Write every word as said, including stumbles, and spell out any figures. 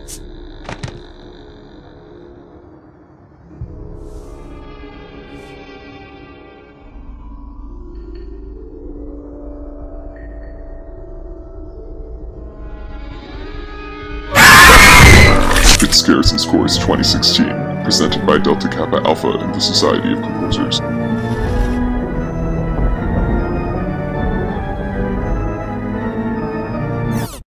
Scares and Scores twenty sixteen, presented by Delta Kappa Alpha and the Society of Composers.